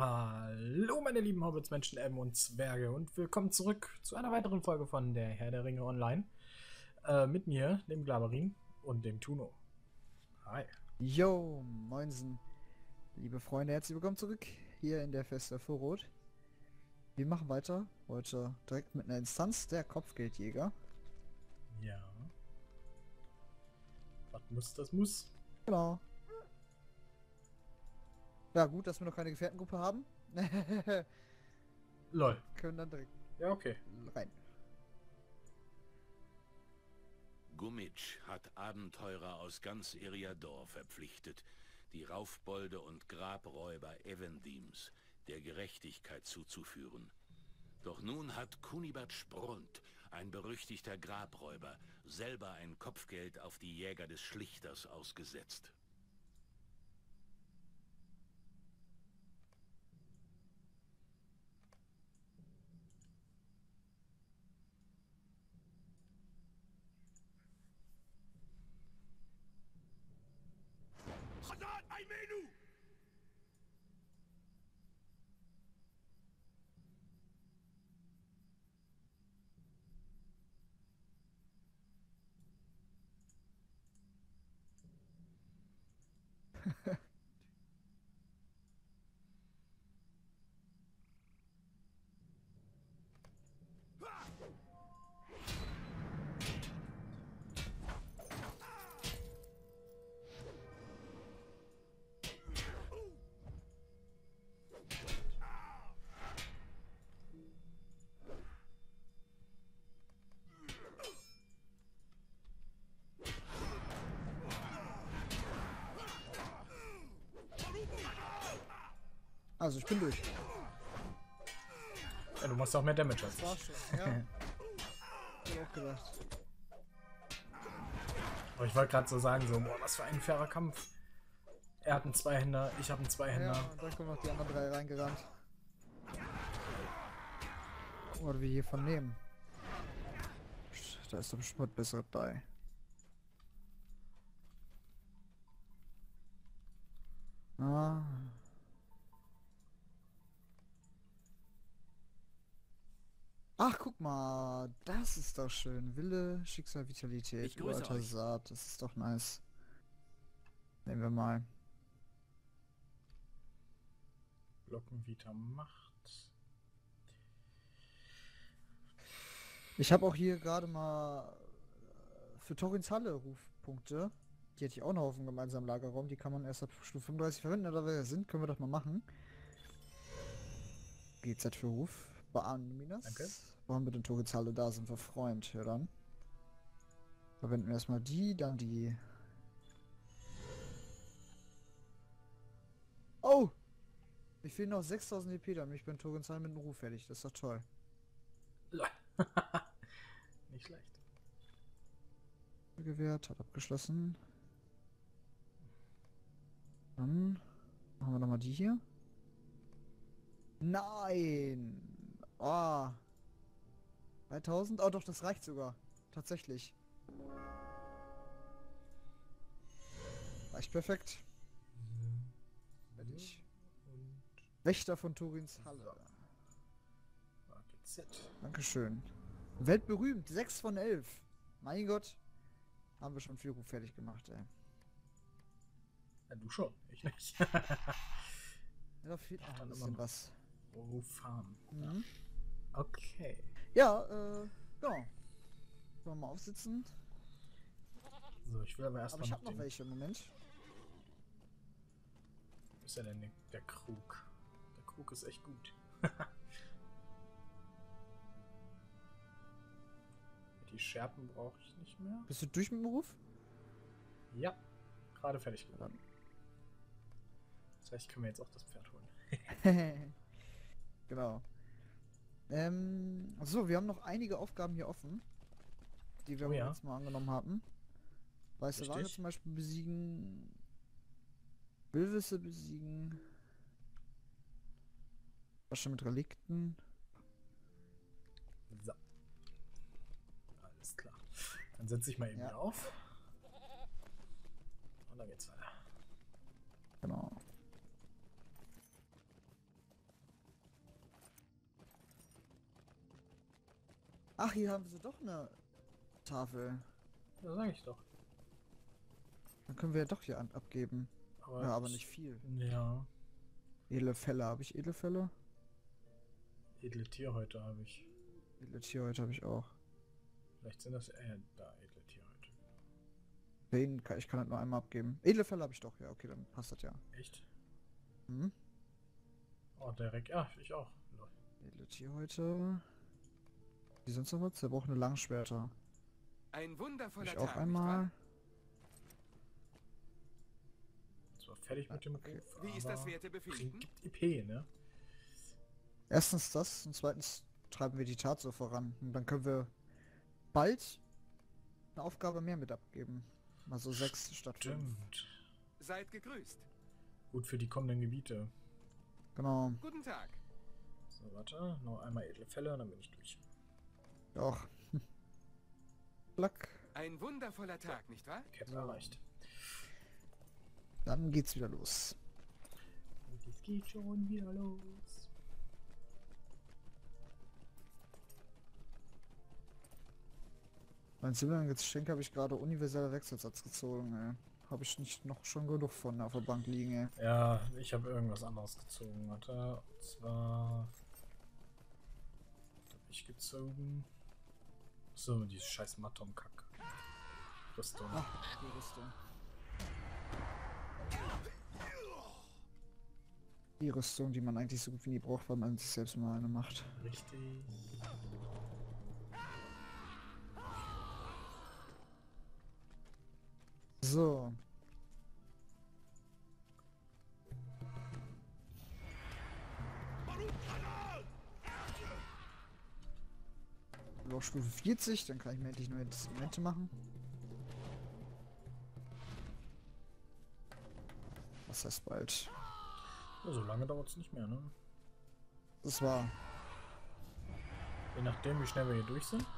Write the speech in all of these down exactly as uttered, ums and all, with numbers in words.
Hallo meine lieben Hobbits, Menschen, Elben und Zwerge und willkommen zurück zu einer weiteren Folge von der Herr der Ringe Online. Äh, mit mir, dem Glaberin und dem Tuno. Hi. Yo, moinsen. Liebe Freunde, herzlich willkommen zurück hier in der Feste Vorrot. Wir machen weiter, heute direkt mit einer Instanz, der Kopfgeldjäger. Ja. Was muss, das muss. Genau. Ja, gut, dass wir noch keine Gefährtengruppe haben. Lol. Können dann direkt Ja, okay. rein. Gummitsch hat Abenteurer aus ganz Eriador verpflichtet, die Raufbolde und Grabräuber Evendims der Gerechtigkeit zuzuführen. Doch nun hat Kunibert Sprund, ein berüchtigter Grabräuber, selber ein Kopfgeld auf die Jäger des Schlichters ausgesetzt. Hazard Aimenu! Also ich bin durch. Ja, du machst auch mehr Damage als War ich. schon, ja. Ich hab auch gedacht. Aber ich wollte gerade so sagen, so, boah, was für ein fairer Kampf. Er hat einen Zweihänder, ich habe einen Zweihänder. Ja, und dann kommen noch die anderen drei reingerannt. Oder wir hier von nehmen. Da ist doch bestimmt was Besseres bei. Ah. Ach, guck mal, das ist doch schön. Wille, Schicksal, Vitalität, Ich grüße uralter euch. Saat, das ist doch nice. Nehmen wir mal. Glockenvita Macht. Ich habe auch hier gerade mal äh, für Torins Halle Rufpunkte. Die hätte ich auch noch auf dem gemeinsamen Lagerraum. Die kann man erst ab Stufe fünfunddreißig verwenden, oder wer wir sind, können wir doch mal machen. G Z für Ruf. Minas. Danke. Wo haben wir denn Torins Halle? Da sind wir Freund. Ja dann. Verwenden wir erstmal die, dann die. Oh! Mir fehlen noch sechstausend E P, dann bin ich bei Torins Halle mit dem Ruf fertig. Das ist doch toll. Lol. Nicht schlecht. Gewährt, hat abgeschlossen. Dann machen wir nochmal die hier. Nein! Oh. dreitausend? Oh doch, das reicht sogar. Tatsächlich. Reicht perfekt. Fertig. Und Wächter von Torins Halle. A G Z. Dankeschön. Weltberühmt, sechs von elf. Mein Gott. Haben wir schon viel gut fertig gemacht, ey. Ja, du schon, ich nicht. Ja, da fehlt noch ein Dann bisschen immer noch. was. Oh, Farm. Mhm. Okay. Ja, äh, genau. Können wir mal aufsitzen. So, ich will aber Aber erstmal ich habe noch den... welche im Moment. Wo ist ja denn der, der Krug? Der Krug ist echt gut. Die Scherpen brauche ich nicht mehr. Bist du durch mit dem Ruf? Ja, gerade fertig geworden. Das heißt, ich kann mir jetzt auch das Pferd holen. Genau. Ähm, so, wir haben noch einige Aufgaben hier offen, die wir Oh ja. jetzt mal angenommen haben. Weiße Richtig. Wale zum Beispiel besiegen. Wilwisse besiegen. Was schon mit Relikten? So. Alles klar. Dann setze ich mal eben Ja. wieder auf. Und dann geht's weiter. Genau. Ach, hier haben sie doch eine Tafel. Ja, sag ich doch. Dann können wir ja doch hier an abgeben. Aber Ja, aber ich- nicht viel. Ja, Edle Felle, habe ich edle Felle? edle Tierhäute habe ich. Edle Tierhäute habe ich auch. Vielleicht sind das, äh, da, edle Tierhäute. Den kann ich kann das nur einmal abgeben. Edle Felle habe ich doch, ja, okay, dann passt das ja. Echt? Hm? Oh, Derek, ja, ich auch. Lol. Edle Tierhäute. Die sonst noch was? Der braucht eine Langschwerter. Ein Hab wundervoller ich auch Tag, einmal. So, fertig mit dem Okay. Ruf. Wie ist das aber Wertebefinden? bringt- Gibt I P, ne? Erstens das und zweitens treiben wir die Tat so voran. Und dann können wir bald eine Aufgabe mehr mit abgeben. Also sechs statt fünf. Stimmt. Seid gegrüßt. Gut für die kommenden Gebiete. Genau. Guten Tag. So, warte, noch einmal edle Fälle und dann bin ich durch. Doch. Plack. Ein wundervoller Tag, nicht wahr? Kette erreicht. Dann geht's wieder los. Und es geht schon wieder los. Mein Silbergeschenk habe ich gerade universeller Wechselsatz gezogen, ey. Habe ich nicht noch schon genug von auf der Bank liegen, ey. Ja, ich habe irgendwas anderes gezogen. Warte, und zwar. Was habe ich gezogen? So, dieses scheiß Matomkack. Rüstung. Ach, die Rüstung. Die Rüstung, die man eigentlich so gut wie nie braucht, weil man sich selbst mal eine macht. Richtig. So. Auf Stufe vierzig, dann kann ich mir endlich neue Instrumente machen. Was heißt bald? Ja, so lange dauert es nicht mehr, ne? Das war. Je nachdem, wie schnell wir hier durch sind.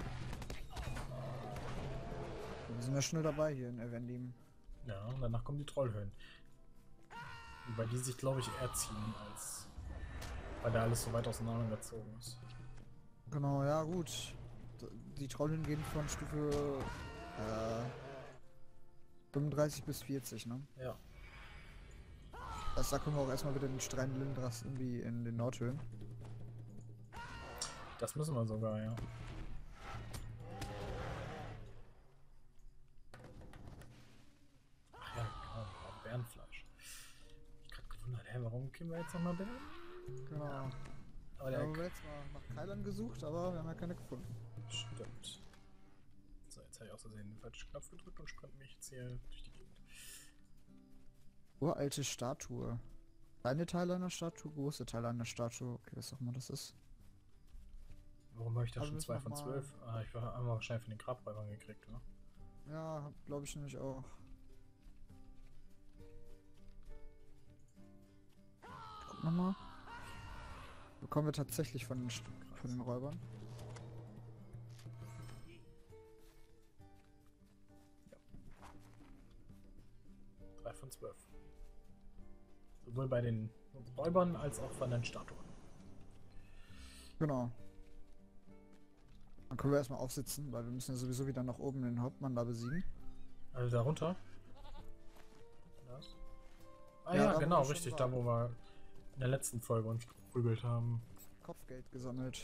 Wir sind ja schnell dabei hier in Evendim. Ja, und danach kommen die Trollhöhlen. Wobei die sich, glaube ich, eher ziehen, als weil da alles so weit auseinandergezogen ist. Genau, ja gut. Die Trollhühner gehen von Stufe äh, fünfunddreißig bis vierzig, ne? Ja. Also da kommen wir auch erstmal wieder den Strand Lindras irgendwie in den Nordhöhen. Das müssen wir sogar, ja. Ach ja, genau, auch Bärenfleisch. Ich hab grad gewundert, hä, warum kriegen wir jetzt nochmal Bären? Genau. Aber Da der haben wir jetzt mal nach Keilern gesucht, aber wir haben ja keine gefunden. Stimmt. So, jetzt habe ich aus Versehen den falschen Knopf gedrückt und sprint mich jetzt hier durch die Gegend. Uralte Statue. Kleine Teile einer Statue, große Teile einer Statue. Okay, was auch immer das ist. Warum habe ich da Aber schon müssen zwei wir von mal- zwölf? Ah, ich war einmal wahrscheinlich von den Grabräubern gekriegt, oder? Ja, glaube ich nämlich auch. Guck nochmal. Bekommen wir tatsächlich von den, St- von den Räubern. drei von zwölf. Sowohl bei den Räubern als auch von den Statuen. Genau. Dann können wir erstmal aufsitzen, weil wir müssen ja sowieso wieder nach oben den Hauptmann da besiegen. Also darunter? Das? Ah Ja, ja, da, wo genau, wir schon richtig, waren. da wo wir in der letzten Folge uns geprügelt haben. Kopfgeld gesammelt.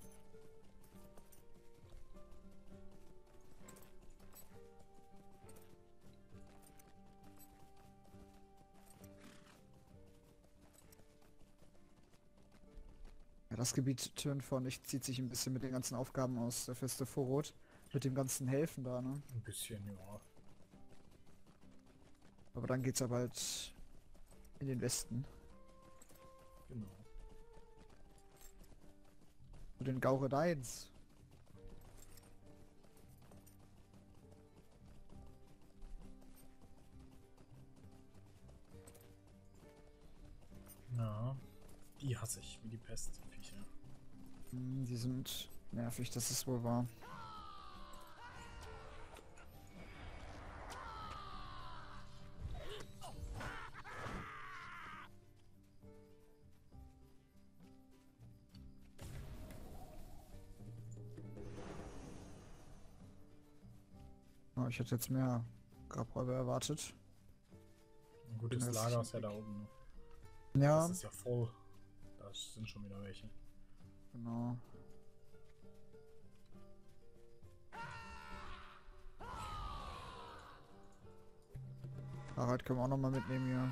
Ja, das Gebiet Turn von ich zieht sich ein bisschen mit den ganzen Aufgaben aus der Feste Vorrot. Mit dem ganzen Helfen da, ne? Ein bisschen, ja. Aber dann geht's ja bald in den Westen. Genau. Zu den Gauredeins. Ja. Die hasse ich, wie die Pest, die Viecher. Hm, die sind nervig, das ist wohl wahr. Oh, ich hätte jetzt mehr Grabräuber erwartet. Ein gutes Das Lager ist ist ja da oben noch. Ja, Das ist ja voll. Da sind schon wieder welche. genau. Fahrrad können wir auch noch mal mitnehmen hier.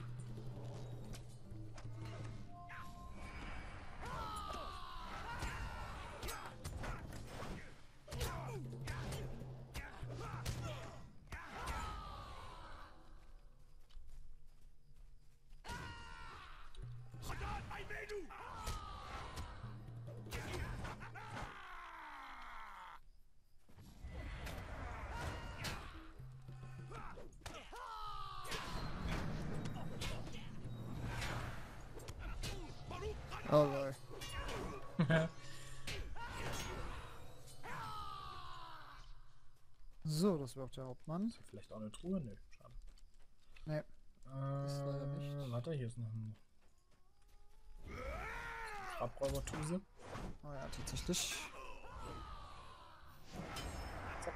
Oh, lol. So, das wäre auch der Hauptmann. Ist hier vielleicht auch eine Truhe? Nö, schade. Nee. Äh, leider nicht. Warte, hier ist noch ein Grabräubertuse. Oh ja, tatsächlich. Zack.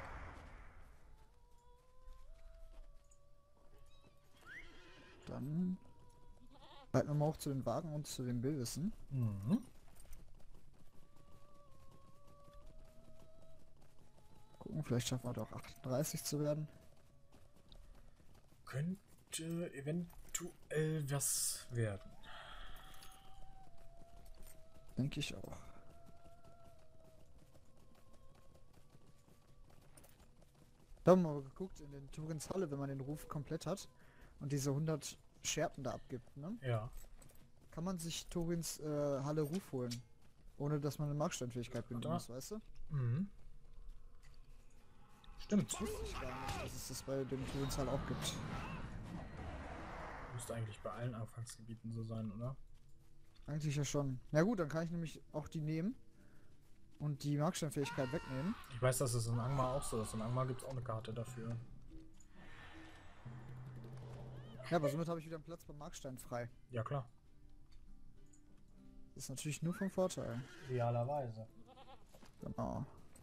Dann reiten wir mal auch zu den Wagen und zu den Bildwissen. Mhm. Gucken, vielleicht schaffen wir doch achtunddreißig zu werden. Könnte eventuell was werden. Denke ich auch. Da haben wir mal geguckt in den Turins Halle, wenn man den Ruf komplett hat und diese hundert Scherpen da abgibt, ne? Ja. Kann man sich Turins äh, Halle Ruf holen. Ohne dass man eine Markstandfähigkeit binden Da. muss, weißt du? Mhm. Stimmt. Das wusste ich gar nicht, dass es das bei dem Turins Halle auch gibt. Müsste eigentlich bei allen Anfangsgebieten so sein, oder? Eigentlich ja schon. Na gut, dann kann ich nämlich auch die nehmen und die Markstandfähigkeit wegnehmen. Ich weiß, dass es in Angmar auch so ist. In Angmar gibt es auch eine Karte dafür. Ja, aber somit habe ich wieder einen Platz beim Markstein frei. Ja, klar. Das ist natürlich nur vom Vorteil. Idealerweise. Genau.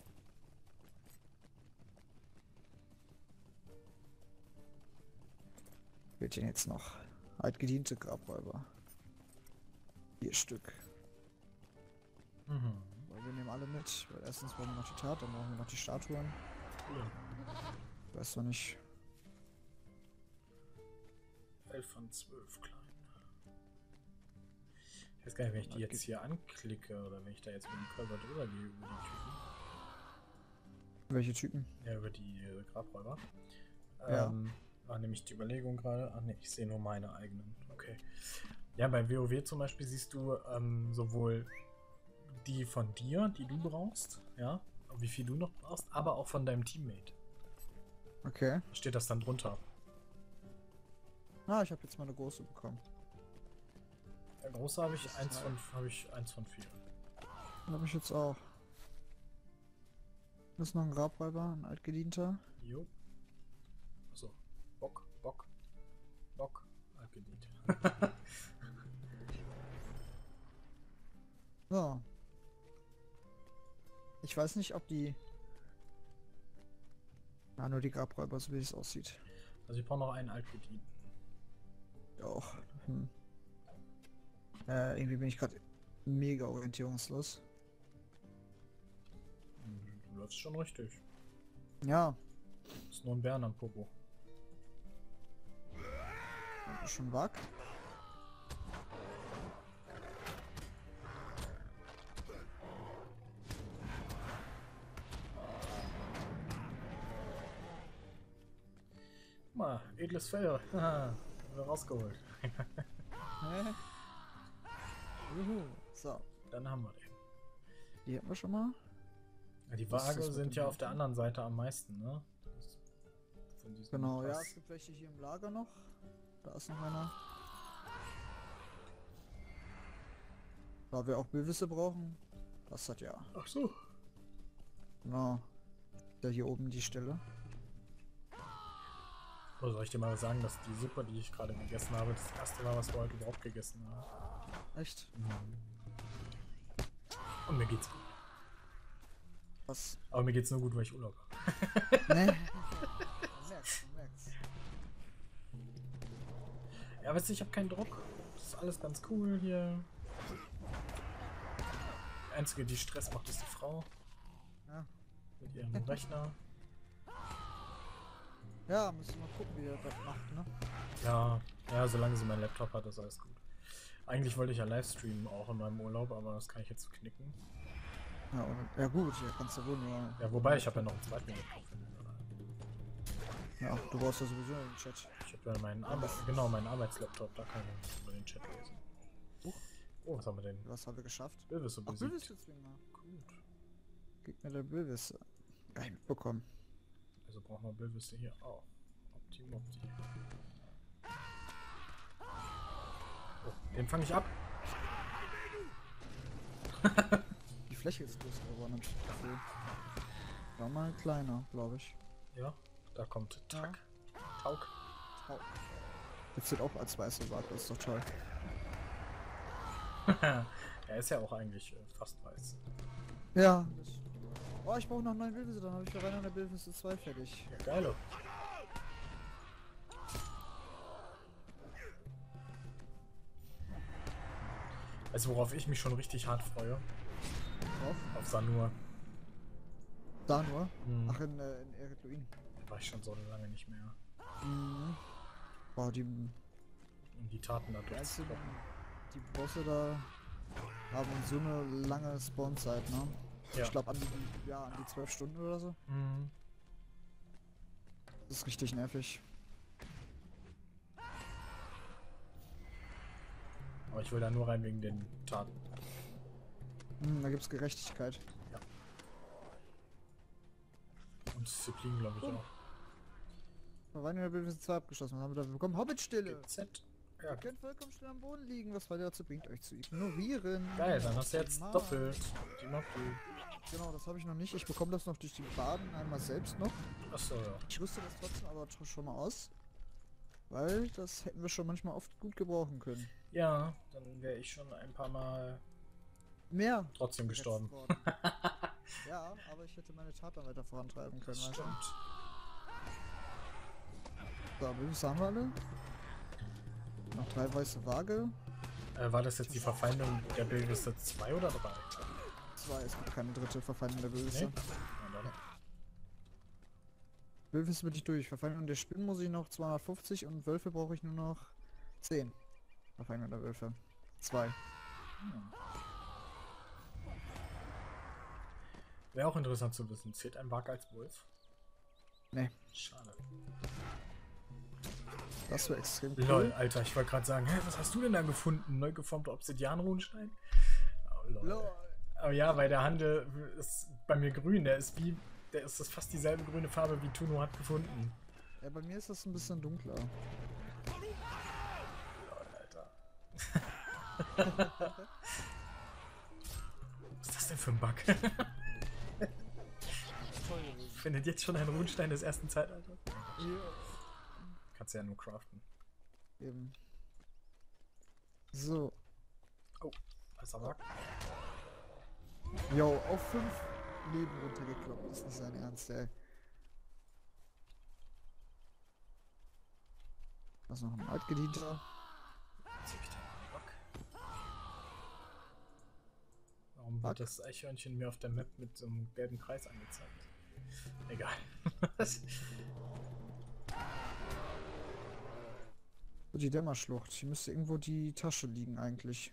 Wird denn jetzt noch? Altgediente Grabräuber. Vier Stück. Mhm. Weil wir nehmen alle mit. Weil erstens brauchen wir noch die Tat, dann brauchen wir noch die Statuen. Ja. Weiß doch nicht. elf von zwölf klein. Ich weiß gar nicht, wenn ich die jetzt hier anklicke oder wenn ich da jetzt mit dem Körper drüber gehe über die Typen. Welche Typen? Ja, über die äh, Grabräuber. Ja. Ähm, war nämlich die Überlegung gerade. Ach ne, ich sehe nur meine eigenen. Okay. Ja, bei WoW zum Beispiel siehst du ähm, sowohl die von dir, die du brauchst, ja, wie viel du noch brauchst, aber auch von deinem Teammate. Okay. Da steht das dann drunter. Ah, ich habe jetzt mal eine große bekommen. Der große habe ich Das ist eins halt- von habe ich eins von vier. Habe ich jetzt auch. Das ist noch ein Grabräuber, ein altgedienter. Jo. Achso. Bock, Bock, Bock, abgedient. So. Ich weiß nicht, ob die... Na, nur die Grabräuber, so wie es aussieht. Also ich brauche noch einen altgedienten. Ja, auch. Hm. Äh, irgendwie bin ich gerade mega orientierungslos. Du läufst schon richtig. Ja, Ist nur ein Bären am Popo. schon wag. Mal, edles Fell. Haha, wieder rausgeholt. Hä? Juhu. So, Dann haben wir den. die hatten wir schon mal. Ja, die Was ist Waage das mit sind dem ja auf der Wagen? anderen Seite am meisten, ne? Das- von diesem Genau, ja, Pass. es gibt welche hier im Lager noch. Da ist noch einer. Da wir auch Bewisse brauchen. Das hat ja. Ach so. Genau. Da hier oben die Stelle. Oder soll ich dir mal sagen, dass die Suppe, die ich gerade gegessen habe, das erste Mal, was wir heute überhaupt gegessen haben. Echt? Und mir geht's gut. Was? Aber mir geht's nur gut, weil ich Urlaub habe. Ne? Du merkst, du merkst. Ja, weißt du, ich habe keinen Druck. Das ist alles ganz cool hier. Die einzige, die Stress macht, ist die Frau. Ja. Mit ihrem Rechner. Ja, müssen wir mal gucken, wie er das macht, ne? Ja, ja, solange sie meinen Laptop hat, ist alles gut. Eigentlich wollte ich ja Livestreamen auch in meinem Urlaub, aber das kann ich jetzt knicken. Ja, und, ja gut, ja, kannst du wohl nur... Ja, wobei, ich habe ja noch einen zweiten Laptop. Ja, du brauchst ja sowieso den Chat. Ich habe ja meinen Arbeits genau, meinen Arbeitslaptop, da kann ich über den Chat lesen. Huch. Oh, was haben wir denn? Was haben wir geschafft? Bilvis Ach, besiegt. Bilvis jetzt wieder. Gut. Gib mir der Bilvis. Gar nicht mitbekommen. Also brauchen wir Bilvis hier auch. Opti, Opti. Oh, den fange ich ab. Die Fläche ist größer geworden, hab ich das Gefühl. War mal kleiner, glaube ich. Ja, da kommt Tack. Tauk. Oh. Jetzt wird auch als weiße Wart, das ist doch toll. Er ist ja auch eigentlich äh, fast weiß. Ja. Das... Oh, ich brauche noch neun Bilvisse, dann habe ich für Reiner der Bilvisse zwei fertig. Ja, geil. Also worauf ich mich schon richtig hart freue. Drauf. Auf Sanur. Da nur? Mhm. Ach, in, äh, in Eretluin. Da war ich schon so lange nicht mehr. Mhm. Boah, die, Um die Taten da die, einzigen, durchzukommen. die Bosse da haben so eine lange Spawnzeit, ne? Ja. Ich glaube an die, ja, an die zwölf Stunden oder so. Mhm. Das ist richtig nervig. Aber ich will da nur rein wegen den Taten. Hm, da gibt's Gerechtigkeit. Und Disziplin, glaube ich Oh. auch. Da waren ja Bilvisse zwei abgeschlossen. Was haben wir da bekommen? Hobbitstille! Z. Ja, Ihr könnt vollkommen still am Boden liegen, was weiter dazu bringt, euch zu ignorieren. geil, dann hast du jetzt Mann. doppelt. Die Mopti. Genau, das habe ich noch nicht. Ich bekomme das noch durch die Baden einmal selbst noch. Achso, ja. Ich rüste das trotzdem aber tr- schon mal aus. Weil das hätten wir schon manchmal oft gut gebrauchen können. Ja, dann wäre ich schon ein paar Mal Mehr! trotzdem gestorben. gehetzt worden. Ja, aber ich hätte meine Tat dann weiter vorantreiben können. Das weißt du? stimmt. So, Bilvisse haben wir alle. Noch drei weiße Waage. Äh, war das jetzt die Verfeindung der Bilvisse zwei oder drei? Zwei, es gibt keine dritte Verfeindung der Bilvisse. Nee? Na dann. Wölfe bin ich durch. Verfeindung der Spinnen muss ich noch zweihundertfünfzig und Wölfe brauche ich nur noch zehn. Verfeindung der Wölfe. Zwei. Hm. Wäre auch interessant zu wissen. Zählt ein Wag als Wolf? Nee. Schade. Das wäre extrem cool. Lol, Alter, ich wollte gerade sagen, hä, was hast du denn da gefunden? Neu geformter Obsidian-Runenstein? Oh, lol. Lol. Aber ja, weil der Handel ist bei mir grün. Der ist wie, der ist das fast dieselbe grüne Farbe wie Tuno hat gefunden. Ja, bei mir ist das ein bisschen dunkler. Lol, Alter. Was ist das denn für ein Bug? Toll gewesen. Findet jetzt schon ein Runenstein des ersten Zeitalters? Ja. Kannst ja nur craften. Eben. So. Oh, weißer Wag. Jo, auf fünf Leben runtergekloppt. Das ist nicht sein Ernst, ey. Da ist noch ein Altgedienter. Zieh ich den Bock. Warum wird das Eichhörnchen mir auf der Map mit so einem gelben Kreis angezeigt? Egal. So, die Dämmerschlucht. Hier müsste irgendwo die Tasche liegen eigentlich.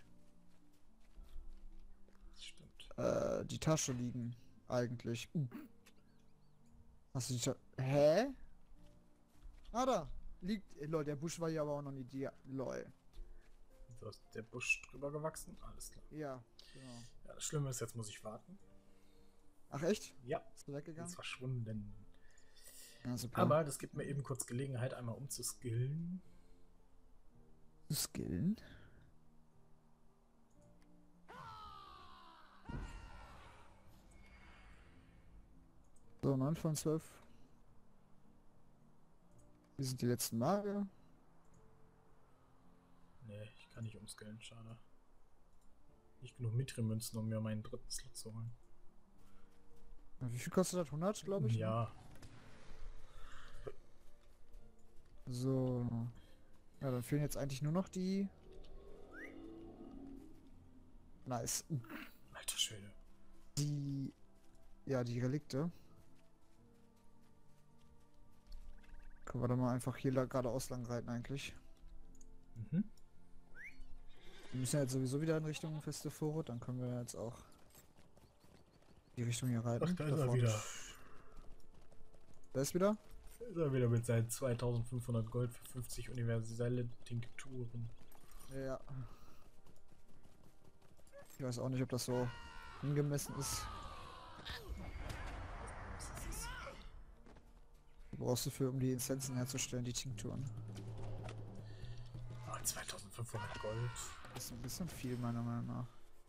Stimmt. Äh, die Tasche liegen. Eigentlich. Uh. Hast du die Tasche? Hä? Ah, da. Liegt. Äh, Lol, der Busch war ja aber auch noch nie die. Lol. So ist der Busch drüber gewachsen. Alles klar. Ja, genau. Ja, das Schlimme ist, jetzt muss ich warten. Ach, echt? Ja, Ist du weggegangen? ist verschwunden. Ja, super. Aber das gibt mir eben kurz Gelegenheit, einmal umzuskillen. Skillen? So, neun von zwölf. Wie sind die letzten Male? Nee, ich kann nicht umskillen, schade. Nicht genug Mithril-Münzen, um mir meinen dritten Slot zu holen. Wie viel kostet das? hundert, glaube ich? ne? Ja. So. Ja, dann fehlen jetzt eigentlich nur noch die... Nice. Alter Schwede. Die... Ja, die Relikte. Können wir da mal einfach hier la- geradeaus lang reiten eigentlich. Mhm. Wir müssen ja jetzt sowieso wieder in Richtung Feste Vorrat, dann können wir jetzt auch die Richtung hier reiten. Ach, da ist er vorne- wieder. Da ist wieder? Da ist er wieder mit seinen zweitausendfünfhundert Gold für fünfzig universelle Tinkturen. Ja. Ich weiß auch nicht, ob das so angemessen ist. Du brauchst dafür, um die Essenzen herzustellen, die Tinkturen. Ah, zweitausendfünfhundert Gold. Das ist ein bisschen viel, meiner Meinung nach.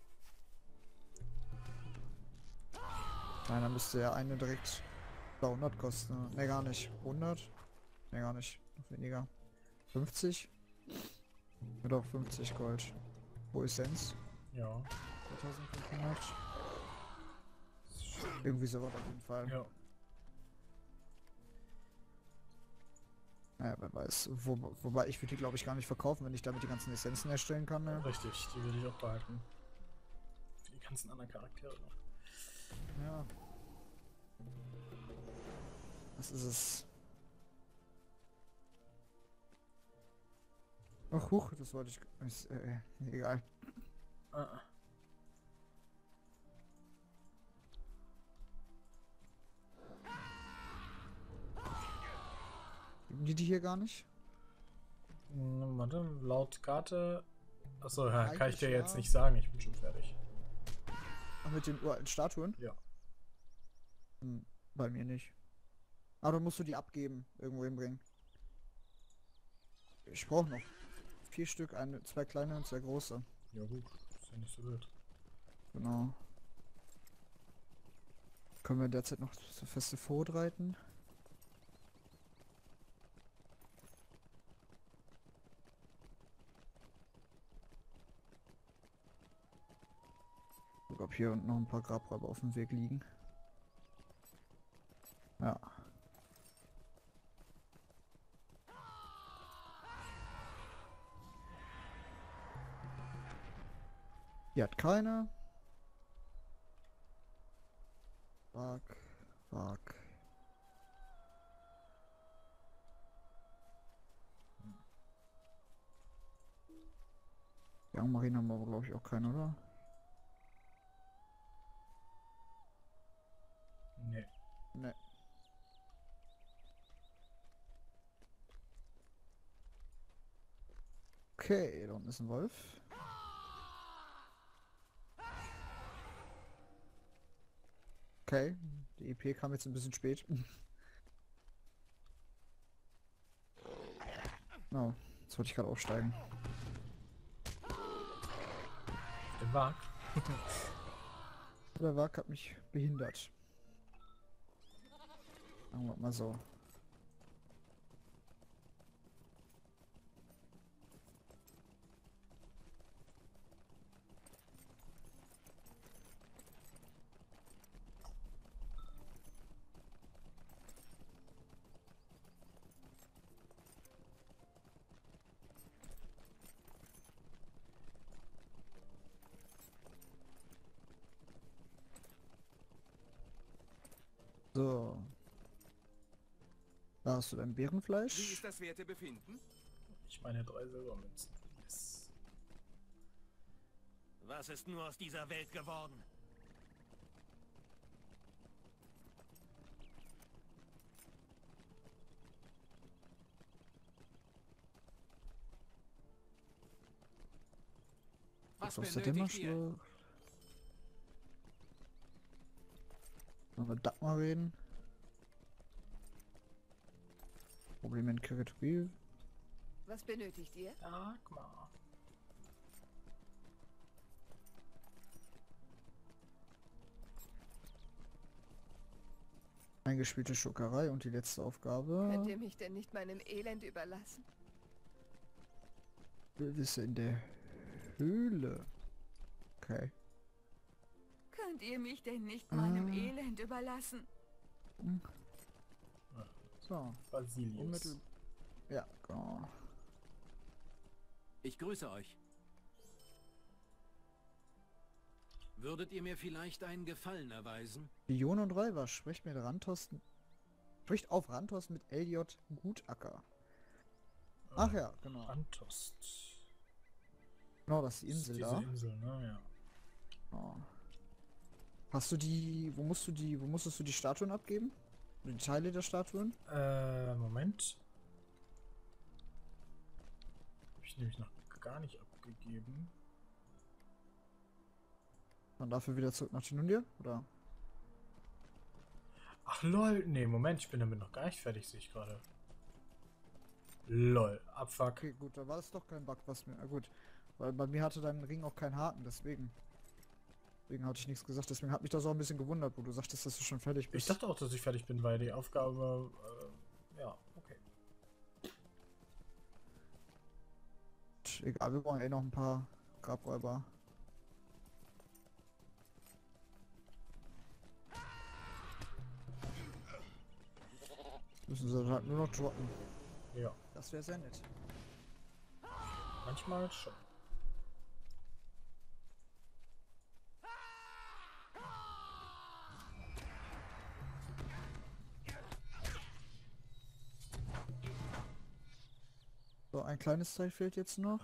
Nein, dann müsste ja eine direkt zweihundert kosten. Ne, gar nicht. hundert? Ne, gar nicht. Noch weniger. fünfzig? Ja, doch, fünfzig Gold. Wo ist Essenz? Ja. zweitausendfünfhundert? Irgendwie so auf jeden Fall. Ja. Naja, wer weiß. Wo, wobei ich würde die, glaube ich, gar nicht verkaufen, wenn ich damit die ganzen Essenzen erstellen kann. Ne? Richtig, die will ich auch behalten. Für die ganzen anderen Charaktere noch. Ja. Was ist es? Ach, huch, das wollte ich... Ist, äh, egal. Ah. Geben die die hier gar nicht? Hm, warte, laut Karte. Achso, ja, kann ich Eigentlich dir jetzt ja. nicht sagen, ich bin schon fertig. Ach, mit den uralten Statuen? Ja. Hm, bei mir nicht. Aber dann musst du die abgeben, irgendwo hinbringen. Ich brauche noch vier Stück, eine, zwei kleine und zwei große. Ja gut, ist ja nicht so wild. Genau. Können wir derzeit noch zur Feste Vorrat reiten? Guck, ob hier unten noch ein paar Grabräuber auf dem Weg liegen. Ja. Hier hat keine. Wag, wag. Young Marine haben wir aber, glaube ich, auch keine, oder? Nee. Ne. Okay, da unten ist ein Wolf. Okay, die E P kam jetzt ein bisschen spät. Oh, jetzt wollte ich gerade aufsteigen. Der Wag. Der Wag hat mich behindert. Sagen wir mal so. So. Da hast du dein Wie Bärenfleisch. ist das Wertebefinden? Ich meine drei Silbermünzen. Yes. Was ist nur aus dieser Welt geworden? Was Was der benötigt ihr? Dämmerschlucht? Sollen wir da mal reden? Problem in Territorial. Was benötigt ihr? Sag mal. Eingespielte Schokerei und die letzte Aufgabe. Könnt ihr mich denn nicht meinem Elend überlassen? Wildnisse in der Höhle. Okay. könnt ihr mich denn nicht meinem Ah. Elend überlassen? So, Basilius. unmittel... Ja, genau. Ich grüße euch. Würdet ihr mir vielleicht einen Gefallen erweisen? Bion und Räuber spricht mit Rantos... Spricht auf Rantos mit L J Gutacker. Ach ja, genau. Antost. Genau, das ist die Das ist Insel diese da. Insel, ne? Ja. Oh. Hast du die... Wo musst du die... Wo musstest du die Statuen abgeben? Die Teile der Statuen? Äh, Moment. Hab ich nämlich noch gar nicht abgegeben. Dann dafür wieder zurück nach Chinundia? Oder? Ach lol, nee, Moment, ich bin damit noch gar nicht fertig, sehe ich gerade. Lol, Abfuck. Okay, gut, da war es doch kein Bug, was mir... Ah, gut. Weil bei mir hatte dein Ring auch keinen Haken, deswegen. Deswegen hatte ich nichts gesagt, deswegen hat mich das auch ein bisschen gewundert, wo du sagtest, dass du schon fertig bist. Ich dachte auch, dass ich fertig bin, weil die Aufgabe, äh, ja, okay. Egal, wir brauchen eh noch ein paar Grabräuber. Müssen sie halt nur noch droppen. Ja, Das wäre sehr nett. manchmal schon. So, ein kleines Teil fehlt jetzt noch.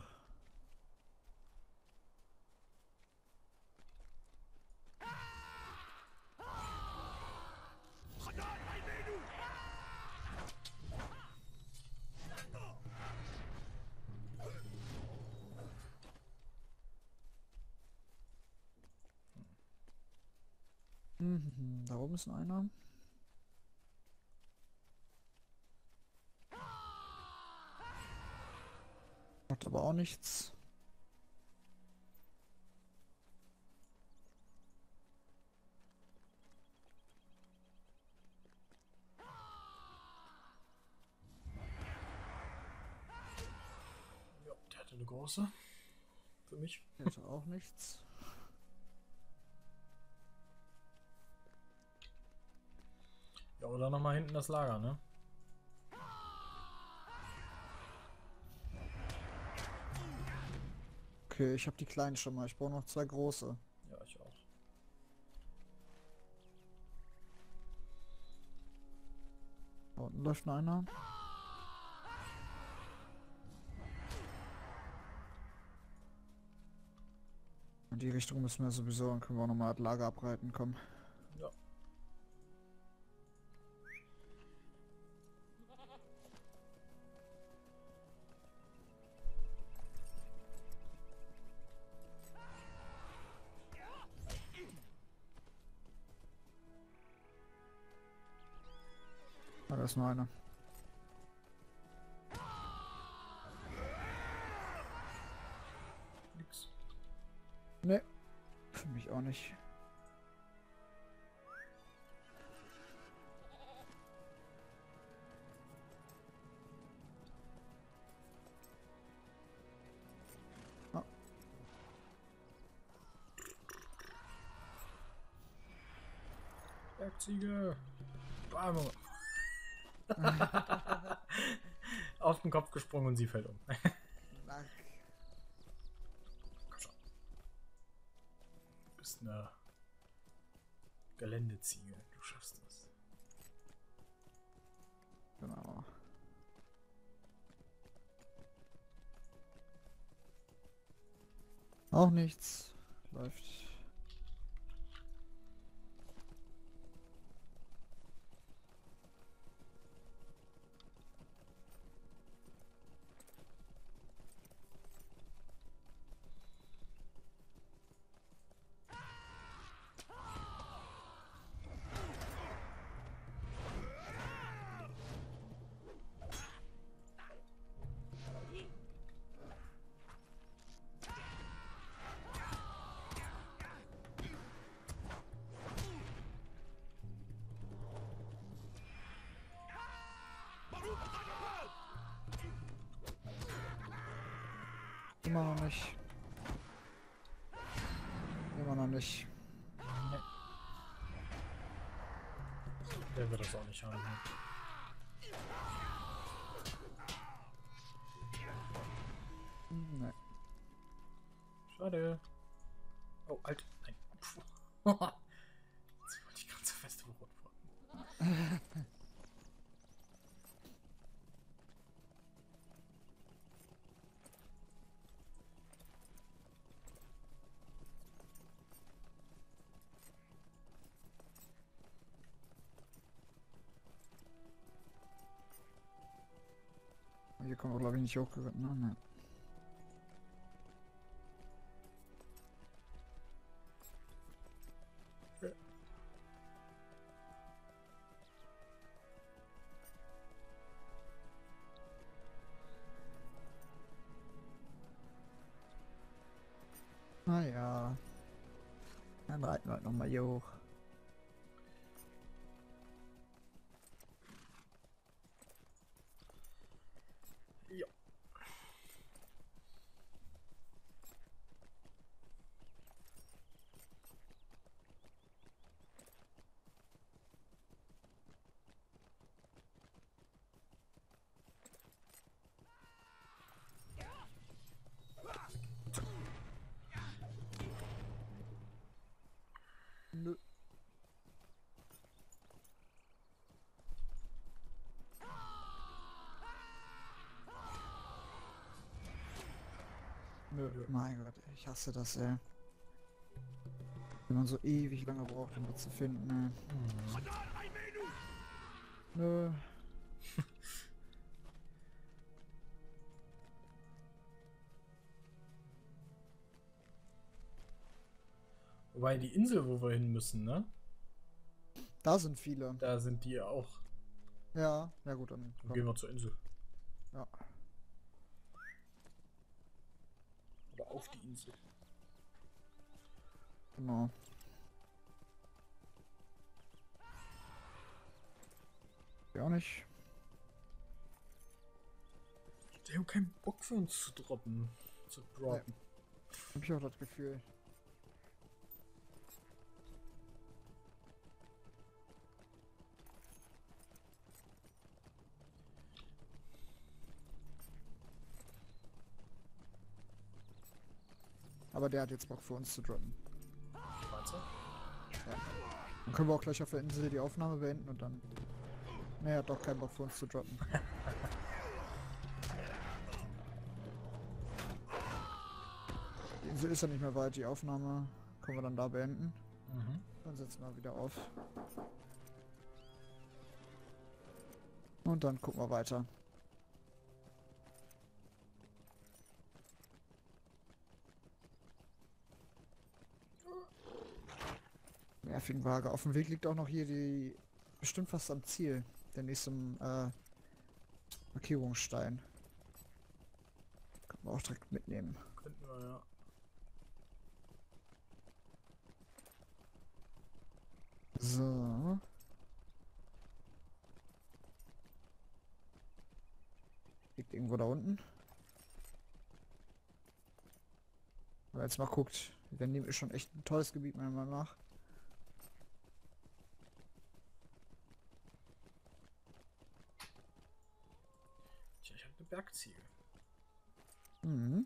Mhm, da oben ist noch einer. Macht aber auch nichts. Ja, der hatte eine große. Für mich. Hätte auch nichts. Ja, oder nochmal hinten das Lager, ne? Okay, ich habe die kleinen schon mal. Ich brauche noch zwei große. Ja, ich auch. Da unten läuft noch einer. In die Richtung müssen wir sowieso, dann können wir auch nochmal das Lager abreiten, komm. Ja. Ah, da ist noch einer. Nix. Ne, für mich auch nicht. Ah. Bergziege. Bam. Auf den Kopf gesprungen und sie fällt um. Lack. Komm schon. Du bist eine Geländeziege. Du schaffst das. Genau. Auch nichts. Läuft. Immer noch nicht. Immer noch nicht. Nee. Der wird das auch nicht haben. Ne? Hm, ne. Schade. Oh, Alter. Nein. Puh. Jetzt wollte ich gerade so fest im Rot worden. Hier kommen wir, glaube ich, nicht hochgeritten. Ne? Ne. Naja. Dann reiten wir halt nochmal hier hoch. Ja. Nö. Nö. Mein Gott, ich hasse das, ey. Wenn man so ewig lange braucht, um das zu finden, ne? Nö. Wobei die Insel, wo wir hin müssen, ne? Da sind viele. Da sind die auch. Ja, ja gut, dann Dann komm. gehen wir zur Insel. Ja. Oder auf die Insel. Genau. Ja auch nicht. Der hat keinen Bock für uns zu droppen. Zu droppen. Hab ich auch das Gefühl. Aber der hat jetzt Bock für uns zu droppen. Meinst du? Ja. Dann können wir auch gleich auf der Insel die Aufnahme beenden und dann... Ne, er hat doch keinen Bock für uns zu droppen. Die Insel ist ja nicht mehr weit, die Aufnahme können wir dann da beenden. Mhm. Dann setzen wir wieder auf. Und dann gucken wir weiter. Nervenwaage. Auf dem Weg liegt auch noch hier die... Bestimmt fast am Ziel. Der nächste äh, Markierungsstein. Können wir auch direkt mitnehmen. Könnten wir, ja. So. Liegt irgendwo da unten. Aber jetzt mal guckt. Wenn dem ist schon echt ein tolles Gebiet, meiner Meinung nach. Tja, ich habe eine Bergziege. Mhm.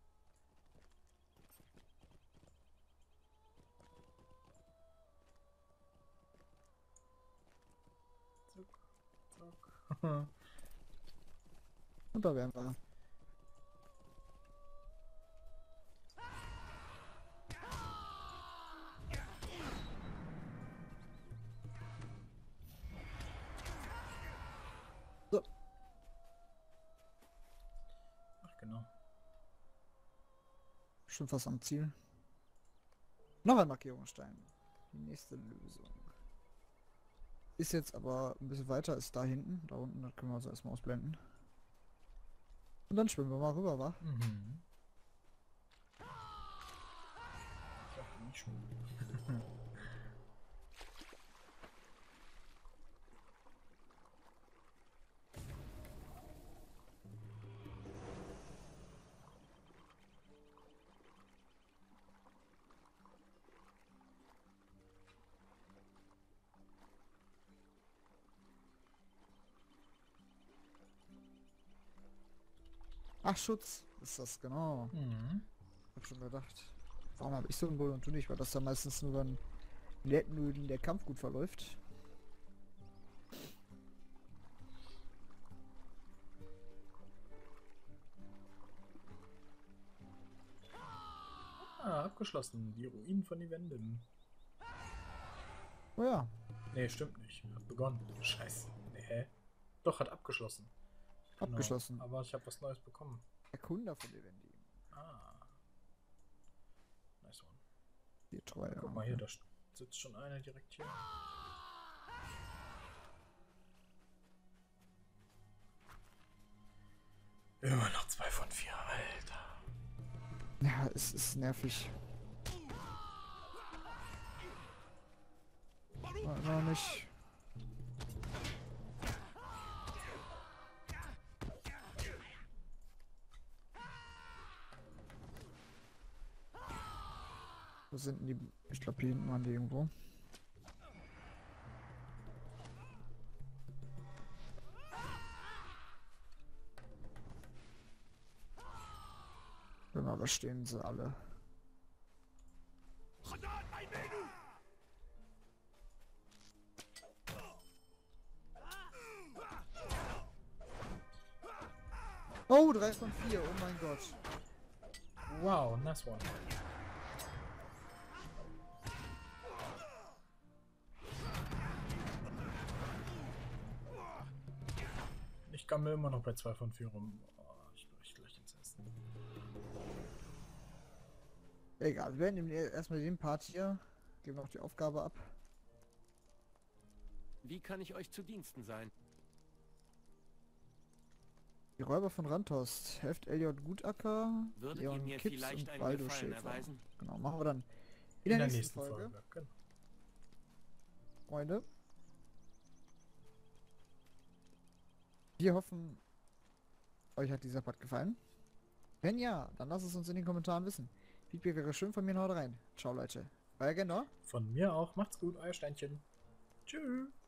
Zack, zack. Und da wären wir. So. Ach, genau. Schon fast am Ziel. Noch ein Markierungsstein. Die nächste Lösung. Ist jetzt aber ein bisschen weiter, ist da hinten. Da unten, das können wir also erstmal ausblenden. Und dann schwimmen wir mal rüber, wa? Mhm. Ja, nicht schon. Ach, Schutz ist das, genau. Mhm. Hab schon gedacht. Warum habe ich so ein Bull und du nicht? Weil das da meistens nur dann nur der Kampf gut verläuft. Ah, abgeschlossen. Die Ruinen von Evendim. Oh ja. Nee, stimmt nicht. Hat begonnen. Scheiße. Nee, hä? Doch, hat abgeschlossen. Genau. Abgeschlossen. Aber ich habe was Neues bekommen. Erkunder von Evendim. Ah. Nice one. Die Treue. Guck mal hier, da sitzt schon einer direkt hier. Immer noch zwei von vier, Alter. Ja, es ist nervig. Oh, noch nicht. Wo sind denn die? Ich glaube, hier hinten waren die irgendwo. Genau, da stehen sie alle. Oh, drei von vier, oh mein Gott. Wow, nice one. Ich gammel immer noch bei zwei von vier rum. Oh, ich brich gleich ins Essen. Egal, wir nehmen erstmal den Part hier. Geben noch die Aufgabe ab. Wie kann ich euch zu Diensten sein? Die Räuber von Rantost. Helft Elliot Gutacker, Würdet ihr Leon mir Kips vielleicht und einen Baldo Gefallen Schäfer. erweisen? Genau, machen wir dann in der, nächsten, Folge. Genau. Freunde. Wir hoffen, euch hat dieser Part gefallen. Wenn ja, dann lasst es uns in den Kommentaren wissen. Feedback wäre schön von mir, haut rein. Ciao Leute. Euer Agenda. Von mir auch. Macht's gut, euer Steinchen. Tschüss.